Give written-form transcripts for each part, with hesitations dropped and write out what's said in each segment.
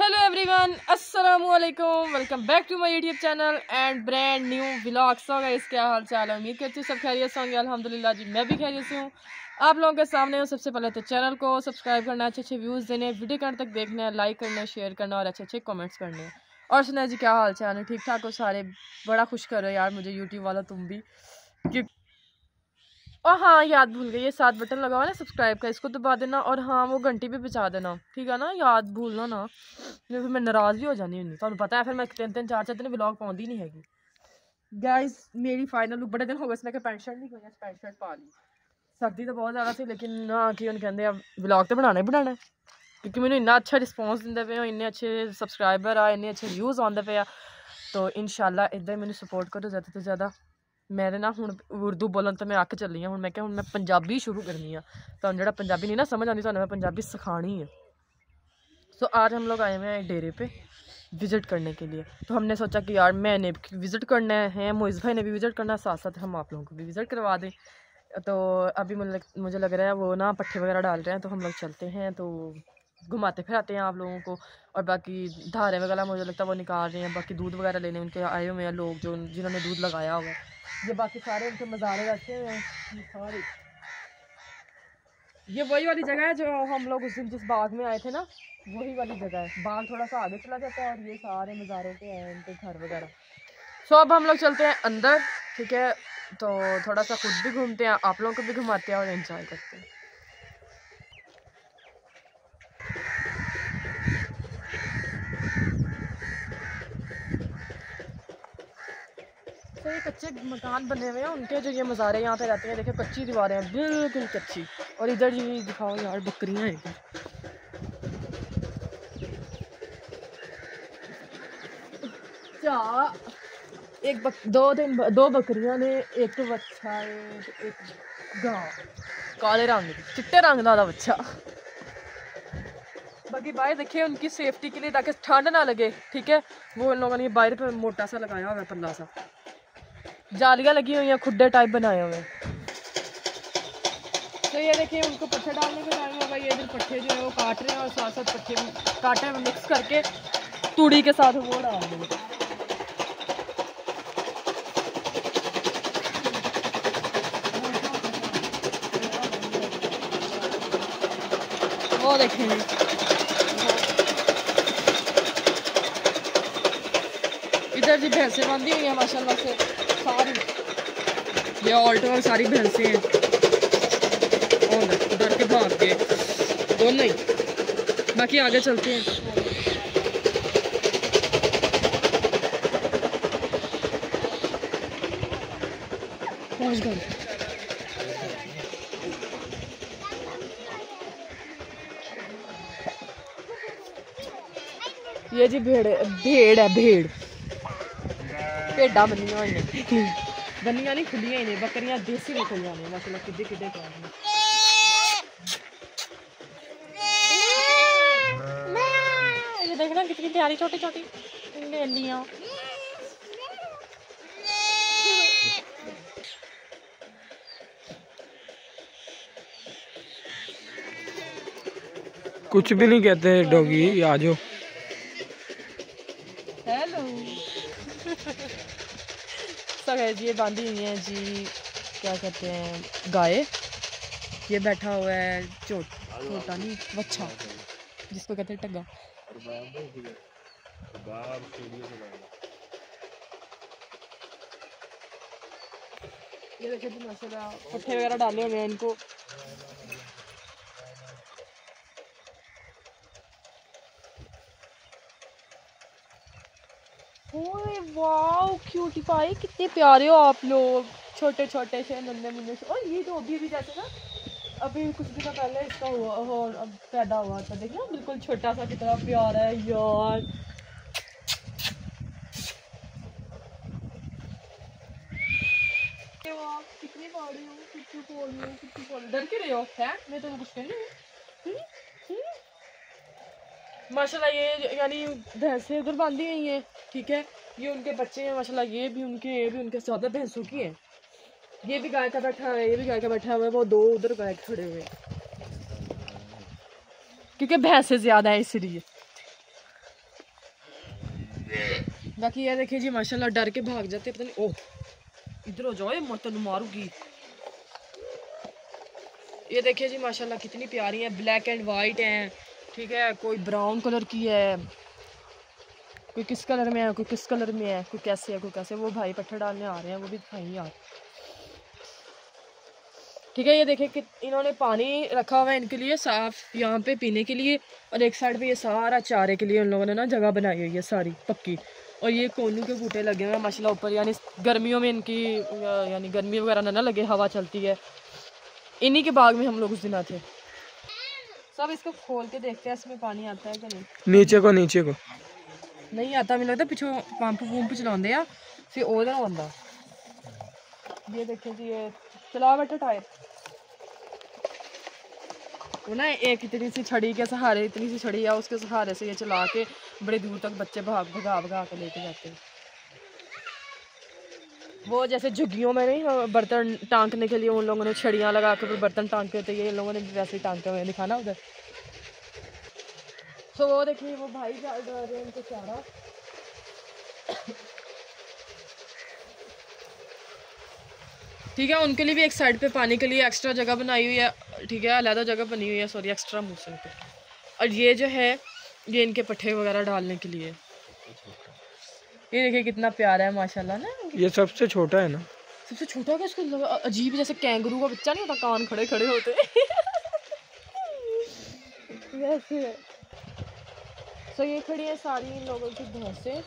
Hello everyone, अस्सलामु अलैकुम। Welcome back to my YouTube channel and brand new vlog. So guys, क्या हाल चाल है? उम्मीद करती हूँ सब खैरियत से होंगे। अल्हम्दुलिल्लाह जी, मैं भी खैरियत से हूँ। आप लोगों के सामने हूँ। सबसे पहले तो चैनल को सब्सक्राइब करना, अच्छे अच्छे व्यूज़ देने, वीडियो करने तक देखना है, लाइक करना, शेयर करना और अच्छे अच्छे कमेंट्स करने हैं। और सुना जी, क्या हाल चाल है? ठीक ठाक हो सारे? बड़ा खुश करो यार मुझे यूट्यूब वाला, तुम भी। और हाँ, याद भूल गई, ये 7 बटन लगा हुआ है ना सब्सक्राइब का, इसको दबा देना। और हाँ, वो घंटी भी बजा देना, ठीक है ना? याद भूलना ना, फिर मैं नाराज़ भी हो जानी हूँ। तो पता है फिर मैं 3-3 4-4 दिन व्लॉग पाਉਂਦੀ नहीं हैगी। गाइस, मेरी फाइनल लुक, बड़े दिन हो गए इसने पैंट शर्ट नहीं कोई पैंट शर्ट पा ली। सर्दी तो बहुत ज़्यादा थी, लेकिन ना कि उन्हें कहते अब व्लॉग तो बनाना ही बनाना है, क्योंकि मैंने इन्ना अच्छा रिस्पॉन्स दिंदे पे हो, इन्ने अच्छे सब्सक्राइबर आ, इन्ने अच्छे व्यूज़ आते पे आ। तो इंशाल्लाह इधर मैंने सपोर्ट करो ज़्यादा तो ज़्यादा। मेरे ना हुण उर्दू बोलन तो मैं अक चली हूँ। मैं क्या हूँ मैं पंजाबी शुरू करनी है। तो जो पंजाबी नहीं ना समझ आती, तो मैं पंजाबी सिखानी है। सो आज हम लोग आए हुए हैं डेरे पे विज़िट करने के लिए। तो हमने सोचा कि यार मैंने विज़िट करना है, मोइज़ भाई ने भी विज़िट करना है, साथ साथ हम आप लोगों को भी विज़िट करवा दें। तो अभी मुझे लग रहा है वो ना पट्टे वगैरह डाल रहे हैं, तो हम लोग चलते हैं, तो घुमाते फिराते हैं आप लोगों को। और बाकी धारे वगैरह मुझे लगता है वो निकाल रहे हैं। बाकी दूध वगैरह लेने उनके आए हुए हैं लोग, जो जिन्होंने दूध लगाया हुआ है। ये बाकी सारे उनके मज़ारे रखे हुए हैं सारे। ये वही वाली जगह है जो हम लोग उस दिन जिस बाग में आए थे ना, वही वाली जगह है। बाग थोड़ा सा आगे चला जाता है और ये सारे मज़ारों के हैं उनके घर वगैरह। सो अब हम लोग चलते हैं अंदर, ठीक है? तो थोड़ा सा खुद भी घूमते हैं, आप लोगों को भी घुमाते हैं और एंजॉय करते हैं। तो ये कच्चे मकान बने हुए हैं उनके, जो ये मज़ारे यहाँ पे रहते हैं। देखिए कच्ची दीवारें हैं, बिल्कुल कच्ची। और इधर जी दिखाओ यार, बकरियाँ हैं इधर। दो बकरियां ने, एक तो बच्चा है, एक गांव, काले रंग चिट्टे रंग का बच्चा। बाकी बाहर देखिए उनकी सेफ्टी के लिए, ताकि ठंड ना लगे, ठीक है? वो इन लोगों ने बाहर पे मोटा सा लगाया हुआ है, पल्ला सा। जालियां लगी हुई हैं, खुड्डे टाइप बनाए हुए हैं। तो ये देखिए उनको पट्ठे डालने का टाइम होगा। ये इधर पट्ठे जो है वो काट रहे हैं, और साथ साथ पट्ठे काटे में मिक्स करके तूड़ी के साथ वो डाल देंगे। वो देखें इधर जी भैंसें बांधी हुई हैं माशाल्लाह से सारी। ये ऑल्टो और सारी भैंसें हैं, और डर के भाग के दोनों ही। बाकी आगे चलते हैं। पहुंच गए। ये जी भेड़ है, भेड़ भेड़ा बनिया हुई बनिया नहीं, खुलियां ही नहीं। बकरियां देसी निकलियां ने माशाल्लाह, किड्डे किड्डे पाए। ये देखना कितनी प्यारी छोटी छोटी लेलियां। कुछ भी नहीं कहते डॉगी, आ जाओ। हेलो। सब ये बांधी हुई हैं जी, क्या कहते हैं, गाय। ये बैठा हुआ है छोटा नहीं, बच्चा, जिसको कहते हैं टग्गा। ये देखिए जी माशाल्लाह पट्ठे वगैरह डाले हुए हैं इनको। ओए वाओ, क्यूटी पाई, कितने प्यारे हो आप लोग, छोटे छोटे से नन्हे मुन्ने से। और ये तो अभी जैसे ना, अभी कुछ दिनों पहले इसका हुआ और अब पैदा हुआ था। देखिए बिल्कुल छोटा सा, कितना प्यारा है यार। कितनी बड़ी हो, कितनी बोली हो, कितनी बोली। डर के रहे हो है? मैं तो कुछ कहनी हूँ। माशाल्लाह ये यानी भैंसें उधर बांधी हुई हैं, ठीक है? ये उनके बच्चे हैं माशाल्लाह। ये भी उनके 14 भैंसों की हैं। ये भी गाय का बैठा है, ये भी गाय का बैठा हुआ है। वो दो उधर गाय खड़े हुए हैं, क्योंकि भैंसे ज्यादा है इसलिए। बाकी ये देखिए जी माशाल्लाह डर के भाग जाते पता नहीं। ओह इधर हो जाओ, मैं तेन मारूंगी। ये देखिए जी माशाल्लाह कितनी प्यारी है, ब्लैक एंड वाइट हैं, ठीक है। कोई ब्राउन कलर की है, कोई किस कलर में है, कोई किस कलर में है, कोई कैसे है, कोई कैसे। वो भाई पत्थर डालने आ रहे हैं, वो भी दिखाएंगे यार, ठीक है। ये देखिए कि इन्होंने पानी रखा हुआ है इनके लिए साफ यहाँ पे पीने के लिए, और एक साइड पे ये सारा चारे के लिए उन लोगों ने ना जगह बनाई हुई है सारी पक्की। और ये कोनू के बूटे लगे हुए हैं माशाल्लाह ऊपर, यानी गर्मियों में इनकी यानी गर्मी वगैरह ना लगे, हवा चलती है। इन्हीं के बाग में हम लोग उस दिन आते। सब इसको खोल के देखते हैं इसमें पानी आता है कि नहीं। नीचे को नहीं आता, मुझे लगता पिछो पंप वूम्प चलाते हैं फिर ओहदा आंदा। ये देखिए जी ये चला बैठा टायर, वो ना एक इतनी सी छड़ी के सहारे, इतनी सी छड़ी है उसके सहारे से ये चला के बड़े दूर तक बच्चे भगा के लेके जाते हैं। वो जैसे झुग्गियों में नहीं बर्तन टांकने के लिए उन लोगों ने छड़ियाँ लगा के फिर बर्तन टांगते थे, ये इन लोगों ने वैसे ही टांगते हुए दिखा ना उधर। तो वो देखिए वो भाई जा रहे हैं उनको चारा। ठीक है, उनके लिए भी एक साइड पे पानी के लिए एक्स्ट्रा जगह बनाई हुई है, ठीक है, अलग जगह बनी हुई है, सॉरी एक्स्ट्रा मूसन पे। और ये जो है ये इनके पट्ठे वगैरह डालने के लिए। ये देखिए कितना प्यारा है माशाल्लाह ना। ये सबसे छोटा है ना, सबसे छोटा क्या, इसको अजीब जैसे कैंगरू का बच्चा नहीं होता, कान खड़े खड़े होते वैसे। तो ये खड़ी है सारी इन लोगों की भैंसें,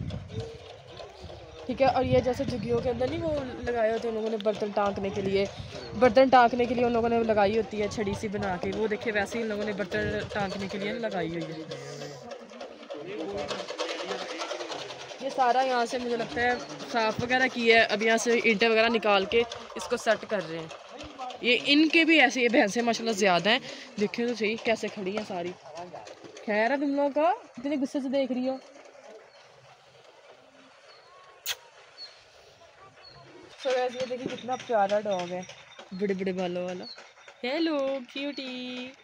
ठीक है। और ये जैसे झुग्गियों के अंदर नहीं वो लगाए होते उन लोगों ने बर्तन टांकने के लिए, बर्तन टांकने के लिए उन लोगों ने लगाई होती है छड़ी सी बना के, वो देखिए वैसे ही इन लोगों ने बर्तन टांकने के लिए लगाई हुई है। ये सारा यहाँ से मुझे लगता है साफ वगैरह की है, अब यहाँ से ईंटें वगैरह निकाल के इसको सेट कर रहे हैं। ये इनके भी ऐसे ये भैंसें माशाल्लाह ज़्यादा हैं, देखिए तो सही कैसे खड़ी हैं सारी। खैर है तुम लोग का, कितने गुस्से से देख रही हो। तो वैसे ये देखिए कितना प्यारा डॉग है, बड़े बड़े बालों वाला। हेलो क्यूटी,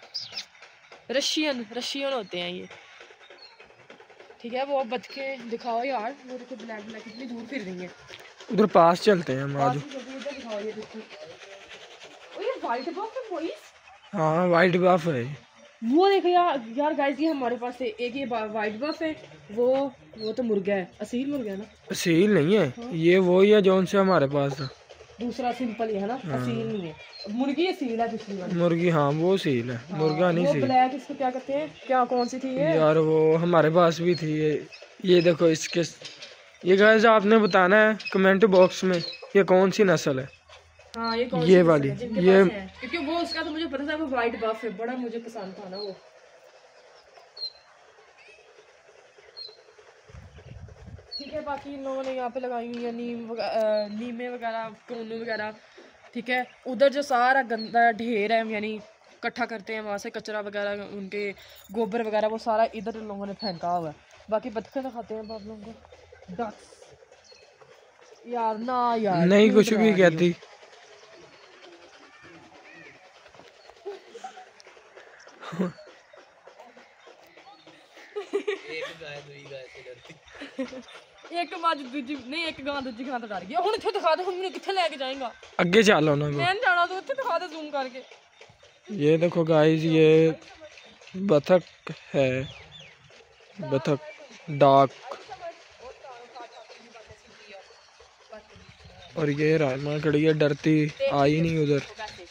रशियन होते हैं ये, ठीक है। वो बतखे दिखाओ यार, वो देखो ब्लैक ब्लैक कितनी दूर फिर रही है। उधर पास चलते हैं हम आज। दिखाओ ये देखो, ये वाइट बफ है बॉयज। हाँ वाइट बफ है वो देखो यार गाइस, ये हमारे पास है एक ये वाइट बफ है, वो तो मुर्गा है, असील मुर्गा है ना। असील नहीं है। हाँ? ये वो ही है जो उनसे हमारे पास था, दूसरा सिंपल है ना। हाँ। असील नहीं है, मुर्गी असील है पिछली वाली मुर्गी। हाँ वो सील है। हाँ, मुर्गा नहीं सील। ब्लैक इसको क्या कहते हैं, क्या कौन सी थी ये यार, वो हमारे पास भी थी ये देखो इसके। ये गाइस आपने बताना है कमेंट बॉक्स में ये कौन सी नस्ल है। हाँ ये वाली, ये क्योंकि वो उसका तो मुझे पता था, वो वाइट बफ है, बड़ा मुझे पसंद था ना वो। ठीक है, बाकी इन लोगों ने यहाँ पे लगाई हुई है नीमे वगैरह, कोनू वगैरह, ठीक है। उधर जो सारा गंदा ढेर है यानी इकट्ठा करते हैं वहाँ से कचरा वगैरह, उनके गोबर वगैरह, वो सारा इधर इन लोगों ने फेंका हुआ है। बाकी बतखे दिखाते हैं आप लोगों को, डक्स यार ना यार नहीं कुछ भी कहती। एक मां दूजी नहीं, एक गां दूजी गां तो डर गया। हुण इत्थे दिखा दे, हुण मैनूं कित्थे लेके जाएगा। आगे चलो ना, मैं जाना तो इत्थे दिखा दे जूम करके। ये देखो गाइस, ये बतख है, बतख डाक। और ये रामा खड़ी है, डरती आई नहीं उधर।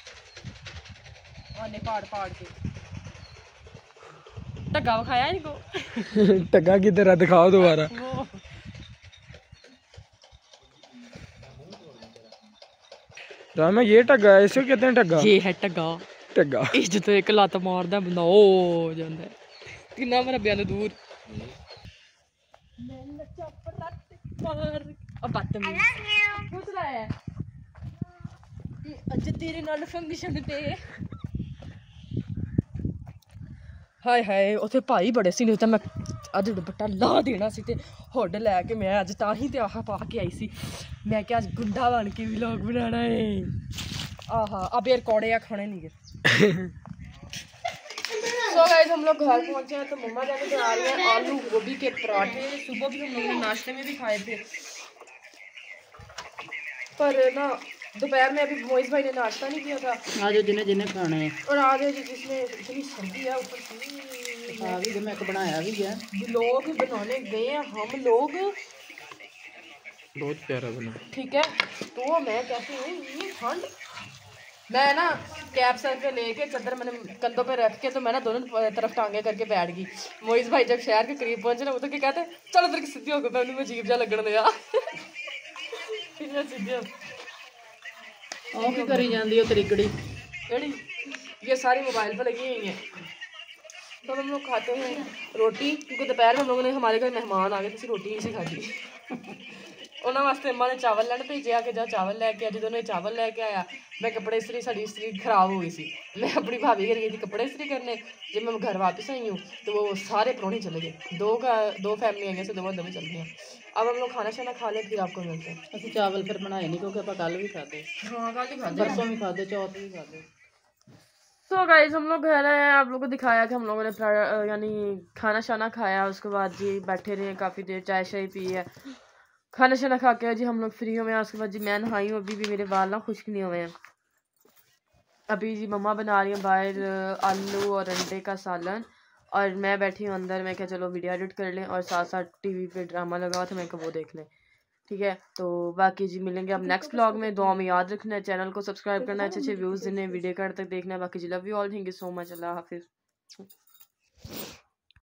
पाड़ के टग्गा खाया इनको टग्गा की तरह दिखाओ दोबारा। रामा ये टग्गा है, इसे कहते हैं टग्गा। ये है टग्गा। इस जो तो एक लत मारदा बंदा ओ जांदा है, किन्ना मरबिया ने दूर। अब बदतमीज पूछ रहा है कि अज तेरे नाल फंक्शन ते हाय हाय उथे भाई बड़े सी, नहीं तो मैं अज दुपट्टा ला देना सी ते हुड लैके मैं अज तां ही ते आह पा के आई सी। मैं क्या अज गुंडा बन के व्लॉग बनाना है। आहा अब यार कौड़े आ खाने नहीं गए। सो गाइस हम लोग घर पहुंचे हैं तो मम्मा जाके बना रही हैं आलू गोभी के पराठे। सुबह भी हम लोगों ने नाश्ते में भी खाए थे, पर ना दोपहर में अभी मोइज भाई ने नाश्ता नहीं किया था। आज जिन्हें जिन्हें खाने हैं और आज जिसमें इतनी सर्दी है ऊपर से मैं बनाया भी है। लोग बनाने गए हैं हम लोग, बहुत प्यारा बना। ठीक है। तो मैं कहती हूँ ये ठंड, मैं ना कैप सर पे लेके चादर मैंने कंधों पे रख के तो मैं ना दोनों तरफ टांगे करके बैठ गई। मोइज भाई जब शहर के करीब पहुंचे ना वो तो क्या कहते हैं, चलो उधर की सीधी हो गई, मैं उन्हें अजीब जा लगन दिया। की करी जाती है तरीकड़ी रेडी, ये सारी मोबाइल पर लगी हुई हैं। तो हम लोग खाते हैं रोटी, क्योंकि दोपहर में हम लोगों ने हमारे घर मेहमान आ गए थे, रोटी ही से खाती। उन्होंने वास्ते अम्मा ने चावल लैन भेजे आ कि जा चावल लैके आ। जो चावल लैके आया, मैं कपड़े इस्त्री, साड़ी इस्त्री खराब हो गई थी, मैं अपनी भाभी घर गई थी कपड़े इस्त्री करने। जब मैं घर वापस आई हूँ तो वो सारे परौने चले गए, दो फैमिली आई से दोनों चल गई हैं। अब हम लोग खाना शाना खा ले फिर आपको मिलते हैं। असं चावल फिर बनाए नहीं क्योंकि आप कल भी खाते, हाँ कल ही खाते, परसों भी खाते, चौथ भी खाते। तो गाइस हम लोग घर आए हैं, आप लोगों को दिखाया कि हम लोगों ने यानी खाना शाना खाया। उसके बाद जी बैठे रहे काफ़ी देर, चाय शाय पी है, खाना शाना खा के जी हम लोग फ्री हुए हैं। उसके बाद जी मैं नहाई हूँ, अभी भी मेरे बाल ना खुश्क नहीं हुए हैं। अभी जी मम्मा बना रही हैं बाहर आलू और अंडे का सालन, और मैं बैठी हूँ अंदर। मैं क्या चलो वीडियो एडिट कर लें और साथ साथ टीवी पे ड्रामा लगा हुआ था, मैं वो देख लें, ठीक है। तो बाकी जी मिलेंगे अब नेक्स्ट व्लॉग में। दुआ में याद रखना है, चैनल को सब्सक्राइब करना है, अच्छे व्यूज़ देने, वीडियो कर तक देखना है। बाकी जी love you all, thank you so much, अल्लाह हाफिज़।